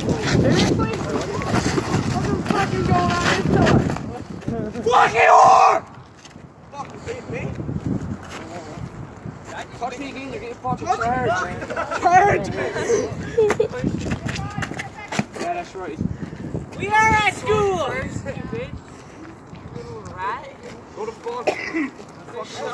Seriously? What's fucking going on this door? Fucking whore! Fucking hit me. Touch me again, you're getting fucking charged, man. Charged! Yeah, that's right. We are at school! Go to fuck.